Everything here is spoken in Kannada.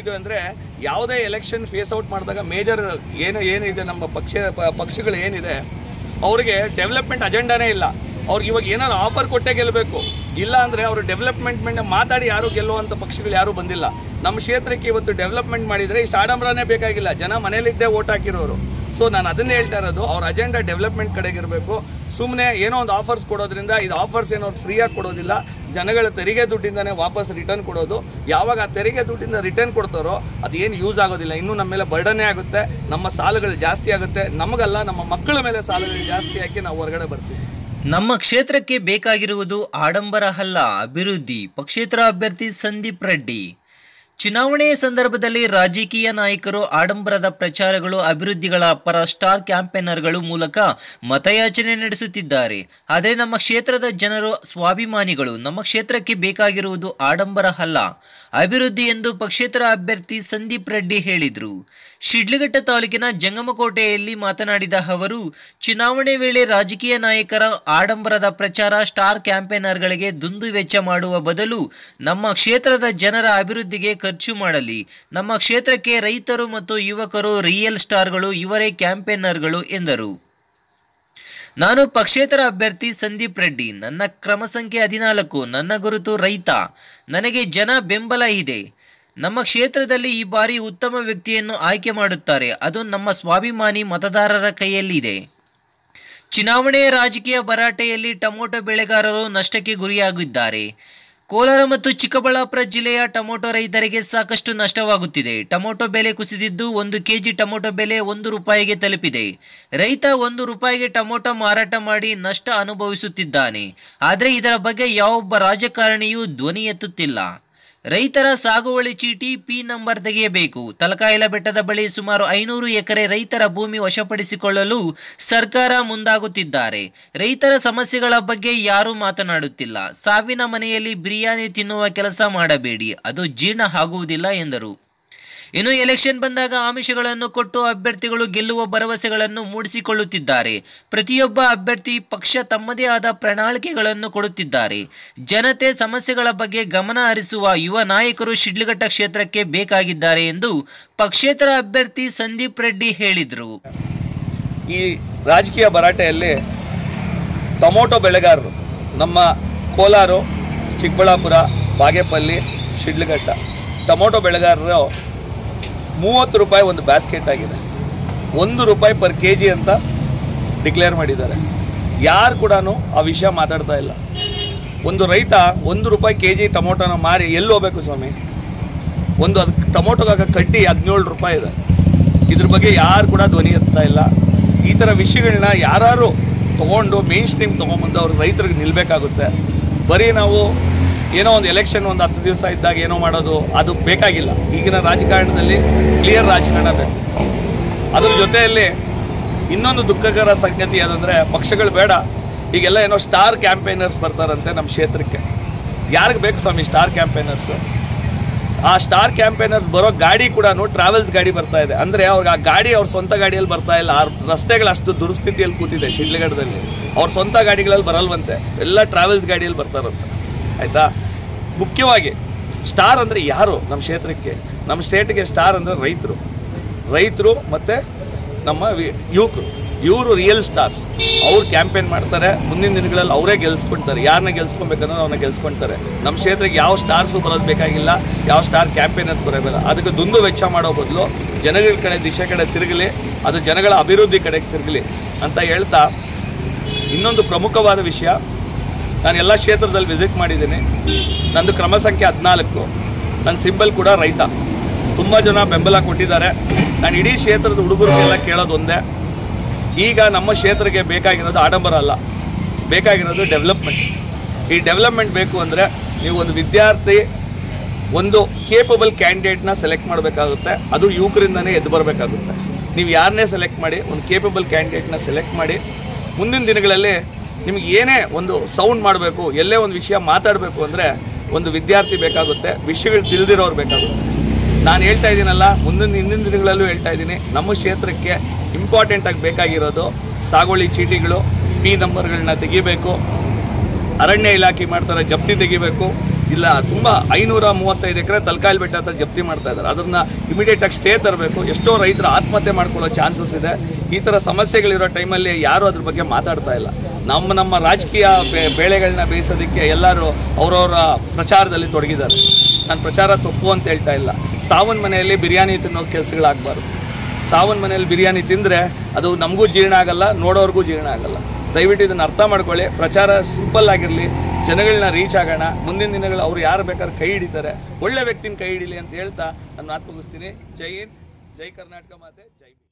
ಇದು ಅಂದರೆ ಯಾವುದೇ ಎಲೆಕ್ಷನ್ ಫೇಸ್ ಔಟ್ ಮಾಡಿದಾಗ ಮೇಜರ್ ಏನಿದೆ ನಮ್ಮ ಪಕ್ಷಗಳು ಏನಿದೆ ಅವ್ರಿಗೆ ಡೆವಲಪ್ಮೆಂಟ್ ಅಜೆಂಡಾನೇ ಇಲ್ಲ. ಅವ್ರಿಗೆ ಇವಾಗ ಏನಾದ್ರು ಆಫರ್ ಕೊಟ್ಟೇ ಗೆಲ್ಲಬೇಕು, ಇಲ್ಲ ಅಂದರೆ ಅವರು ಡೆವಲಪ್ಮೆಂಟ್ ಮಾತಾಡಿ ಯಾರು ಗೆಲ್ಲುವಂಥ ಪಕ್ಷಗಳು ಯಾರೂ ಬಂದಿಲ್ಲ. ನಮ್ಮ ಕ್ಷೇತ್ರಕ್ಕೆ ಇವತ್ತು ಡೆವಲಪ್ಮೆಂಟ್ ಮಾಡಿದರೆ ಇಷ್ಟು ಆಡಂಬರನೇ ಬೇಕಾಗಿಲ್ಲ, ಜನ ಮನೇಲಿದ್ದೇ ಓಟ್ ಹಾಕಿರೋರು. ಸೊ ನಾನು ಅದನ್ನೇ ಹೇಳ್ತಾ ಇರೋದು, ಅವ್ರ ಅಜೆಂಡಾ ಡೆವಲಪ್ಮೆಂಟ್ ಕಡೆಗಿರಬೇಕು. ಸುಮ್ಮನೆ ಏನೋ ಒಂದು ಆಫರ್ಸ್ ಕೊಡೋದ್ರಿಂದ ಇದು ಆಫರ್ಸ್ ಏನೋ ಫ್ರೀಯಾಗಿ ಕೊಡೋದಿಲ್ಲ, ಜನಗಳ ತೆರಿಗೆ ದುಡ್ಡಿಂದನೇ ವಾಪಸ್ ರಿಟರ್ನ್ ಕೊಡೋದು. ಯಾವಾಗ ಆ ತೆರಿಗೆ ದುಡ್ಡಿಂದ ರಿಟರ್ನ್ ಕೊಡ್ತಾರೋ ಅದೇನು ಯೂಸ್ ಆಗೋದಿಲ್ಲ, ಇನ್ನೂ ನಮ್ಮ ಮೇಲೆ ಬರ್ಡನ್ನೇ ಆಗುತ್ತೆ, ನಮ್ಮ ಸಾಲಗಳು ಜಾಸ್ತಿ ಆಗುತ್ತೆ, ನಮಗಲ್ಲ ನಮ್ಮ ಮಕ್ಕಳ ಮೇಲೆ ಸಾಲಗಳು ಜಾಸ್ತಿ ಹಾಕಿ ನಾವು ಹೊರಗಡೆ ಬರ್ತೀವಿ. ನಮ್ಮ ಕ್ಷೇತ್ರಕ್ಕೆ ಬೇಕಾಗಿರುವುದು ಆಡಂಬರ ಅಲ್ಲ, ಅಭಿವೃದ್ಧಿ. ಪಕ್ಷೇತರ ಅಭ್ಯರ್ಥಿ ಸಂದೀಪ್ ರೆಡ್ಡಿ. ಚುನಾವಣೆಯ ಸಂದರ್ಭದಲ್ಲಿ ರಾಜಕೀಯ ನಾಯಕರು ಆಡಂಬರದ ಪ್ರಚಾರಗಳು, ಅಭಿವೃದ್ಧಿಗಳ ಪರ ಸ್ಟಾರ್ ಕ್ಯಾಂಪೇನರ್ಗಳು ಮೂಲಕ ಮತಯಾಚನೆ ನಡೆಸುತ್ತಿದ್ದಾರೆ. ಆದರೆ ನಮ್ಮ ಕ್ಷೇತ್ರದ ಜನರು ಸ್ವಾಭಿಮಾನಿಗಳು. ನಮ್ಮ ಕ್ಷೇತ್ರಕ್ಕೆ ಬೇಕಾಗಿರುವುದು ಆಡಂಬರ ಅಲ್ಲ, ಅಭಿವೃದ್ಧಿ ಎಂದು ಪಕ್ಷೇತರ ಅಭ್ಯರ್ಥಿ ಸಂದೀಪ್ ರೆಡ್ಡಿ ಹೇಳಿದರು. ಶಿಡ್ಲಘಟ್ಟ ತಾಲೂಕಿನ ಜಂಗಮಕೋಟೆಯಲ್ಲಿ ಮಾತನಾಡಿದ ಅವರು, ಚುನಾವಣೆ ವೇಳೆ ರಾಜಕೀಯ ನಾಯಕರ ಆಡಂಬರದ ಪ್ರಚಾರ, ಸ್ಟಾರ್ ಕ್ಯಾಂಪೇನರ್ಗಳಿಗೆ ದುಂದು ವೆಚ್ಚ ಮಾಡುವ ಬದಲು ನಮ್ಮ ಕ್ಷೇತ್ರದ ಜನರ ಅಭಿವೃದ್ಧಿಗೆ ಖರ್ಚು ಮಾಡಲಿ. ನಮ್ಮ ಕ್ಷೇತ್ರಕ್ಕೆ ರೈತರು ಮತ್ತು ಯುವಕರು ರಿಯಲ್ ಸ್ಟಾರ್ಗಳು, ಇವರೇ ಕ್ಯಾಂಪೇನರ್ಗಳು ಎಂದರು. ನಾನು ಪಕ್ಷೇತರ ಅಭ್ಯರ್ಥಿ ಸಂದೀಪ್ ರೆಡ್ಡಿ. ನನ್ನ ಕ್ರಮ ಸಂಖ್ಯೆ 14. ನನ್ನ ಗುರುತು ರೈತ. ನನಗೆ ಜನ ಬೆಂಬಲ ಇದೆ. ನಮ್ಮ ಕ್ಷೇತ್ರದಲ್ಲಿ ಈ ಬಾರಿ ಉತ್ತಮ ವ್ಯಕ್ತಿಯನ್ನು ಆಯ್ಕೆ ಮಾಡುತ್ತಾರೆ. ಅದು ನಮ್ಮ ಸ್ವಾಭಿಮಾನಿ ಮತದಾರರ ಕೈಯಲ್ಲಿದೆ. ಚುನಾವಣೆಯ ರಾಜಕೀಯ ಭರಾಟೆಯಲ್ಲಿ ಟೊಮೊಟೊ ಬೆಳೆಗಾರರು ನಷ್ಟಕ್ಕೆ ಗುರಿಯಾಗಿದ್ದಾರೆ. ಕೋಲಾರ ಮತ್ತು ಚಿಕ್ಕಬಳ್ಳಾಪುರ ಜಿಲ್ಲೆಯ ಟೊಮೊಟೊ ರೈತರಿಗೆ ಸಾಕಷ್ಟು ನಷ್ಟವಾಗುತ್ತಿದೆ. ಟೊಮೊಟೊ ಬೆಲೆ ಕುಸಿದಿದ್ದು 1 ಕೆಜಿ ಟೊಮೊಟೊ ಬೆಲೆ 1 ರೂಪಾಯಿಗೆ ತಲುಪಿದೆ. ರೈತ 1 ರೂಪಾಯಿಗೆ ಟೊಮೊಟೊ ಮಾರಾಟ ಮಾಡಿ ನಷ್ಟ ಅನುಭವಿಸುತ್ತಿದ್ದಾನೆ. ಆದರೆ ಇದರ ಬಗ್ಗೆ ಯಾವೊಬ್ಬ ರಾಜಕಾರಣಿಯೂ ಧ್ವನಿ ಎತ್ತುತ್ತಿಲ್ಲ. ರೈತರ ಸಾಗುವಳಿ ಚೀಟಿ ಪಿ ನಂಬರ್ ತೆಗೆಯಬೇಕು. ತಲಕಾಯಲ ಬೆಟ್ಟದ ಬಳಿ ಸುಮಾರು 500 ಎಕರೆ ರೈತರ ಭೂಮಿ ವಶಪಡಿಸಿಕೊಳ್ಳಲು ಸರ್ಕಾರ ಮುಂದಾಗುತ್ತಿದ್ದಾರೆ. ರೈತರ ಸಮಸ್ಯೆಗಳ ಬಗ್ಗೆ ಯಾರೂ ಮಾತನಾಡುತ್ತಿಲ್ಲ. ಸಾವಿನ ಮನೆಯಲ್ಲಿ ಬಿರಿಯಾನಿ ತಿನ್ನುವ ಕೆಲಸ ಮಾಡಬೇಡಿ, ಅದು ಜೀರ್ಣ ಆಗುವುದಿಲ್ಲ ಎಂದರು. ಇನ್ನು ಎಲೆಕ್ಷನ್ ಬಂದಾಗ ಆಮಿಷಗಳನ್ನು ಕೊಟ್ಟು ಅಭ್ಯರ್ಥಿಗಳು ಗೆಲ್ಲುವ ಭರವಸೆಗಳನ್ನು ಮೂಡಿಸಿಕೊಳ್ಳುತ್ತಿದ್ದಾರೆ. ಪ್ರತಿಯೊಬ್ಬ ಅಭ್ಯರ್ಥಿ ಪಕ್ಷ ತಮ್ಮದೇ ಆದ ಪ್ರಣಾಳಿಕೆಗಳನ್ನು ಕೊಡುತ್ತಿದ್ದಾರೆ. ಜನತೆ ಸಮಸ್ಯೆಗಳ ಬಗ್ಗೆ ಗಮನ ಹರಿಸುವ ಯುವ ನಾಯಕರು ಶಿಡ್ಲಘಟ್ಟ ಕ್ಷೇತ್ರಕ್ಕೆ ಬೇಕಾಗಿದ್ದಾರೆ ಎಂದು ಪಕ್ಷೇತರ ಅಭ್ಯರ್ಥಿ ಸಂದೀಪ್ ರೆಡ್ಡಿ ಹೇಳಿದರು. ಈ ರಾಜಕೀಯ ಭರಾಟೆಯಲ್ಲಿ ಟೊಮೊಟೊ ಬೆಳೆಗಾರರು ನಮ್ಮ ಕೋಲಾರ, ಚಿಕ್ಕಬಳ್ಳಾಪುರ, ಬಾಗೇಪಲ್ಲಿ, ಶಿಡ್ಲಘಟ್ಟ ಟೊಮೊಟೊ ಬೆಳೆಗಾರರು 30 ರೂಪಾಯಿ ಒಂದು ಬ್ಯಾಸ್ಕೆಟ್ ಆಗಿದೆ. 1 ರೂಪಾಯಿ ಪರ್ ಕೆಜಿ ಅಂತ ಡಿಕ್ಲೇರ್ ಮಾಡಿದ್ದಾರೆ. ಯಾರು ಕೂಡ ಆ ವಿಷಯ ಮಾತಾಡ್ತಾ ಇಲ್ಲ. ಒಂದು ರೈತ 1 ರೂಪಾಯಿ ಕೆಜಿ ಟೊಮೊಟೊನ ಮಾರಿ ಎಲ್ಲಿ ಹೋಗ್ಬೇಕು ಸ್ವಾಮಿ? ಒಂದು ಟೊಮೊಟೊಗಾಗ ಕಡ್ಡಿ 17 ರೂಪಾಯಿ ಇದೆ. ಇದ್ರ ಬಗ್ಗೆ ಯಾರು ಕೂಡ ಧ್ವನಿ ಎತ್ತಾ ಇಲ್ಲ. ಈ ಥರ ವಿಷಯಗಳನ್ನ ಯಾರು ತೊಗೊಂಡು ಮೇನ್ ಸ್ಟ್ರೀಮ್ ತೊಗೊಂಬಂದು ಅವ್ರು ರೈತರಿಗೆ ನಿಲ್ಲಬೇಕಾಗುತ್ತೆ. ಬರೀ ನಾವು ಏನೋ ಒಂದು ಎಲೆಕ್ಷನ್ ಒಂದು 10 ದಿವಸ ಇದ್ದಾಗ ಏನೋ ಮಾಡೋದು ಅದು ಬೇಕಾಗಿಲ್ಲ. ಈಗಿನ ರಾಜಕಾರಣದಲ್ಲಿ ಕ್ಲಿಯರ್ ರಾಜಕಾರಣ ಬೇಕು. ಅದ್ರ ಜೊತೆಯಲ್ಲಿ ಇನ್ನೊಂದು ದುಃಖಕರ ಸಂಗತಿ ಏನಂದರೆ ಪಕ್ಷಗಳು ಬೇಡ, ಈಗೆಲ್ಲ ಏನೋ ಸ್ಟಾರ್ ಕ್ಯಾಂಪೇನರ್ಸ್ ಬರ್ತಾರಂತೆ ನಮ್ಮ ಕ್ಷೇತ್ರಕ್ಕೆ. ಯಾರಿಗೆ ಬೇಕು ಸ್ವಾಮಿ ಸ್ಟಾರ್ ಕ್ಯಾಂಪೇನರ್ಸು? ಆ ಸ್ಟಾರ್ ಕ್ಯಾಂಪೇನರ್ಸ್ ಬರೋ ಗಾಡಿ ಕೂಡ ಟ್ರಾವೆಲ್ಸ್ ಗಾಡಿ ಬರ್ತಾ ಇದೆ. ಅಂದರೆ ಅವ್ರಿಗೆ ಆ ಗಾಡಿ ಅವ್ರ ಸ್ವಂತ ಗಾಡಿಯಲ್ಲಿ ಬರ್ತಾ ಇಲ್ಲ. ಆ ರಸ್ತೆಗಳು ಅಷ್ಟು ದುರಸ್ಥಿತಿಯಲ್ಲಿ ಕೂತಿದೆ ಶಿಡ್ಲಘಟ್ಟದಲ್ಲಿ. ಅವ್ರ ಸ್ವಂತ ಗಾಡಿಗಳಲ್ಲಿ ಬರಲ್ವಂತೆ, ಎಲ್ಲ ಟ್ರಾವೆಲ್ಸ್ ಗಾಡಿಯಲ್ಲಿ ಬರ್ತಾರಂತೆ. ಆಯಿತಾ? ಮುಖ್ಯವಾಗಿ ಸ್ಟಾರ್ ಅಂದರೆ ಯಾರು ನಮ್ಮ ಕ್ಷೇತ್ರಕ್ಕೆ? ನಮ್ಮ ಸ್ಟೇಟ್ಗೆ ಸ್ಟಾರ್ ಅಂದರೆ ರೈತರು ಮತ್ತು ನಮ್ಮ ಯುವಕರು. ಇವರು ರಿಯಲ್ ಸ್ಟಾರ್ಸ್. ಅವ್ರು ಕ್ಯಾಂಪೇನ್ ಮಾಡ್ತಾರೆ. ಮುಂದಿನ ದಿನಗಳಲ್ಲಿ ಅವರೇ ಗೆಲ್ಸ್ಕೊಳ್ತಾರೆ. ಯಾರನ್ನ ಗೆಲ್ಸ್ಕೊಬೇಕನ್ನೋ ಅವ್ರನ್ನ ಗೆಲ್ಸ್ಕೊಳ್ತಾರೆ. ನಮ್ಮ ಕ್ಷೇತ್ರಕ್ಕೆ ಯಾವ ಸ್ಟಾರ್ಸು ಬರೋದು ಬೇಕಾಗಿಲ್ಲ, ಯಾವ ಸ್ಟಾರ್ ಕ್ಯಾಂಪೇನರ್ಸ್ ಬರೋದಿಲ್ಲ. ಅದಕ್ಕೆ ದುಂದು ವೆಚ್ಚ ಮಾಡೋ ಬದಲು ಜನಗಳ ಕಡೆ ದಿಶೆ ಕಡೆ ತಿರುಗಲಿ, ಅದು ಜನಗಳ ಅಭಿವೃದ್ಧಿ ಕಡೆಗೆ ತಿರುಗಲಿ ಅಂತ ಹೇಳ್ತಾ, ಇನ್ನೊಂದು ಪ್ರಮುಖವಾದ ವಿಷಯ, ನಾನು ಎಲ್ಲ ಕ್ಷೇತ್ರದಲ್ಲಿ ವಿಸಿಟ್ ಮಾಡಿದ್ದೀನಿ. ನಂದು ಕ್ರಮ ಸಂಖ್ಯೆ 14. ನನ್ನ ಸಿಂಬಲ್ ಕೂಡ ರೈತ. ತುಂಬ ಜನ ಬೆಂಬಲ ಕೊಟ್ಟಿದ್ದಾರೆ. ನಾನು ಇಡೀ ಕ್ಷೇತ್ರದ ಹುಡುಗರಿಗೆಲ್ಲ ಕೇಳೋದು ಒಂದೇ, ಈಗ ನಮ್ಮ ಕ್ಷೇತ್ರಕ್ಕೆ ಬೇಕಾಗಿರೋದು ಆಡಂಬರ ಅಲ್ಲ, ಬೇಕಾಗಿರೋದು ಡೆವಲಪ್ಮೆಂಟ್. ಈ ಡೆವಲಪ್ಮೆಂಟ್ ಬೇಕು ಅಂದರೆ ನೀವು ಒಂದು ವಿದ್ಯಾರ್ಥಿ, ಒಂದು ಕೇಪಬಲ್ ಕ್ಯಾಂಡಿಡೇಟ್ನ ಸೆಲೆಕ್ಟ್ ಮಾಡಬೇಕಾಗುತ್ತೆ. ಅದು ಯುವಕರಿಂದನೇ ಎದ್ದು ಬರಬೇಕಾಗುತ್ತೆ. ನೀವು ಯಾರನ್ನೇ ಸೆಲೆಕ್ಟ್ ಮಾಡಿ, ಒಂದು ಕೇಪಬಲ್ ಕ್ಯಾಂಡಿಡೇಟ್ನ ಸೆಲೆಕ್ಟ್ ಮಾಡಿ. ಮುಂದಿನ ದಿನಗಳಲ್ಲಿ ನಿಮ್ಗೆ ಏನೇ ಒಂದು ಸೌಂಡ್ ಮಾಡಬೇಕು, ಎಲ್ಲೇ ಒಂದು ವಿಷಯ ಮಾತಾಡಬೇಕು ಅಂದರೆ ಒಂದು ವಿದ್ಯಾರ್ಥಿ ಬೇಕಾಗುತ್ತೆ, ವಿಷಯಗಳು ತಿಳಿದಿರೋರು ಬೇಕಾಗುತ್ತೆ. ನಾನು ಹೇಳ್ತಾ ಇದ್ದೀನಲ್ಲ, ಹಿಂದಿನ ದಿನಗಳಲ್ಲೂ ಹೇಳ್ತಾ ಇದ್ದೀನಿ, ನಮ್ಮ ಕ್ಷೇತ್ರಕ್ಕೆ ಇಂಪಾರ್ಟೆಂಟಾಗಿ ಬೇಕಾಗಿರೋದು ಸಾಗುವಳಿ ಚೀಟಿಗಳು, ಪಿ ನಂಬರ್ಗಳನ್ನ ತೆಗಿಬೇಕು, ಅರಣ್ಯ ಇಲಾಖೆ ಮಾಡ್ತಾರೆ ಜಪ್ತಿ ತೆಗಿಬೇಕು, ಇಲ್ಲ ತುಂಬ 535 ಎಕರೆ ತಲಕಾಯಲ್ ಬೆಟ್ಟ ಹತ್ರ ಜಪ್ತಿ ಮಾಡ್ತಾ ಇದ್ದಾರೆ. ಅದನ್ನು ಇಮಿಡಿಯೇಟಾಗಿ ಸ್ಟೇ ತರಬೇಕು. ಎಷ್ಟೋ ರೈತರು ಆತ್ಮಹತ್ಯೆ ಮಾಡ್ಕೊಳ್ಳೋ ಚಾನ್ಸಸ್ ಇದೆ. ಈ ಥರ ಸಮಸ್ಯೆಗಳಿರೋ ಟೈಮಲ್ಲಿ ಯಾರೂ ಅದ್ರ ಬಗ್ಗೆ ಮಾತಾಡ್ತಾ ಇಲ್ಲ. ನಮ್ಮ ರಾಜಕೀಯ ಬೇಳೆಗಳನ್ನ ಬೇಯಿಸೋದಕ್ಕೆ ಎಲ್ಲರೂ ಅವರವರ ಪ್ರಚಾರದಲ್ಲಿ ತೊಡಗಿದ್ದಾರೆ. ನಾನು ಪ್ರಚಾರ ತಪ್ಪು ಅಂತ ಹೇಳ್ತಾ ಇಲ್ಲ. ಸಾವನ್ ಮನೆಯಲ್ಲಿ ಬಿರಿಯಾನಿ ತಿನ್ನೋ ಕೆಲಸಗಳಾಗಬಾರ್ದು. ಸಾವನ್ ಮನೆಯಲ್ಲಿ ಬಿರಿಯಾನಿ ತಿಂದರೆ ಅದು ನಮಗೂ ಜೀರ್ಣ ಆಗಲ್ಲ, ನೋಡೋರ್ಗೂ ಜೀರ್ಣ ಆಗಲ್ಲ. ದಯವಿಟ್ಟು ಇದನ್ನು ಅರ್ಥ ಮಾಡ್ಕೊಳ್ಳಿ. ಪ್ರಚಾರ ಸಿಂಪಲ್ ಆಗಿರಲಿ, ಜನಗಳನ್ನ ರೀಚ್ ಆಗೋಣ. ಮುಂದಿನ ದಿನಗಳು ಅವ್ರು ಯಾರು ಬೇಕಾದ್ರೆ ಕೈ ಹಿಡಿತಾರೆ, ಒಳ್ಳೆ ವ್ಯಕ್ತಿನ ಕೈ ಹಿಡೀಲಿ ಅಂತ ಹೇಳ್ತಾ ನಾನು ಮಾತು ಮುಗಿಸ್ತೀನಿ. ಜೈ ಹಿಂದ್, ಜೈ ಕರ್ನಾಟಕ ಮಾತೆ, ಜೈ